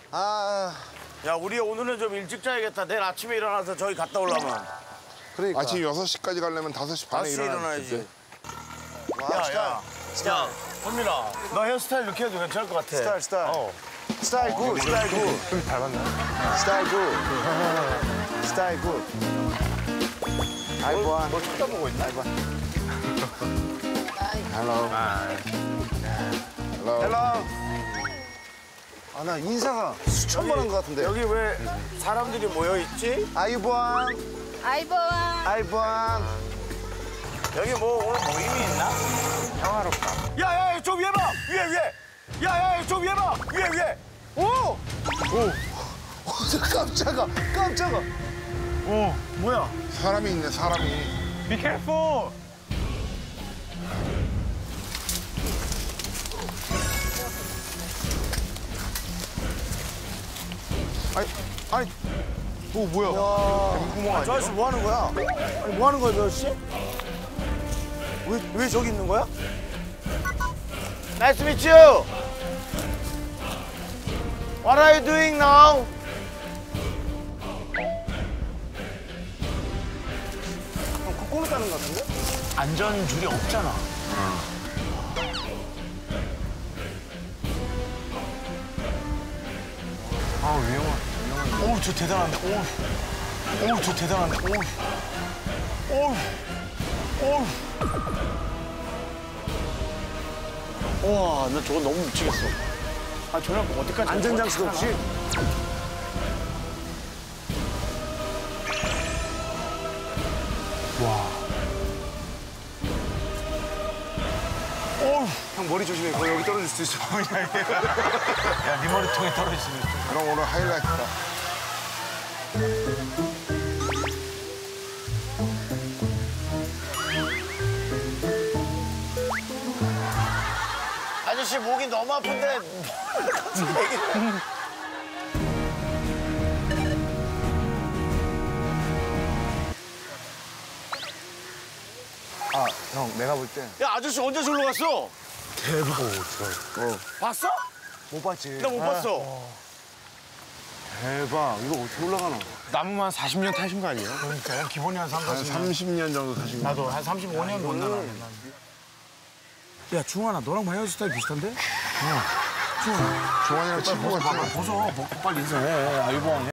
야, 우리 오늘은 좀 일찍 자야겠다. 내일 아침에 일어나서 저기 갔다 오려면. 그러니까. 아침 6시까지 가려면 5시 반에 5시에 일어나야지. 일어나야 야, 현민아, 너 헤어스타일 이렇게 해도 괜찮을 것 같아. 스타일, 스타일. 어. 스타일 굿, 스타일 굿. 좀 닮았나? 스타일 굿. 스타일 굿. 아이보안. 뭘 쳐다보고 있나? 아이보안. 헬로. 헬로. 아, 나 인사가 수천 번 한 것 같은데. 여기 왜 사람들이 모여 있지? 아이보안. 아이보아. 아이보안. 여기 뭐 오늘 모임이 있나? 평화롭다. 야, 야, 저 위에 봐! 위에! 야, 야, 저 위에 봐! 위에! 오! 깜짝아. 깜짝아. 어, 뭐야? 사람이 있네, 사람이. Be careful. 아니. 오, 뭐야? 와. 아, 저 아저씨 뭐 하는 거야? 아니, 뭐 하는 거야, 저 아저씨? 왜 저기 있는 거야? Nice to meet you! What are you doing now? 콧구멍 따는 것 같은데? 안전줄이 없잖아. 아 위험한. 어우 저 대단한데. 어우 저 대단한데. 어우. 우와, 나 저거 너무 미치겠어. 아, 저녁 어디까지? 안전장치도 없이. 형 머리 조심해. 거기 여기 떨어질 수 있어. 야네 머리통에 떨어지면. 그럼 오늘 하이라이트다. 아저씨 목이 너무 아픈데. 아, 형, 내가 볼 때. 야, 아저씨 언제 저기로 갔어? 대박. 봤어? 못 봤지. 나 못 봤어. 대박. 이거 어떻게 올라가나? 나무만 40년 타신 거 아니에요? 그러니까 기본이 한 한 30년. 30년 정도 사신 거. 나도 한 35년 못 나가. 야, 중환아, 너랑 마이어 스타일 비슷한데? 중환이랑 친구가 있어. 벗어. 벗고 빨리 인사해. 아이고.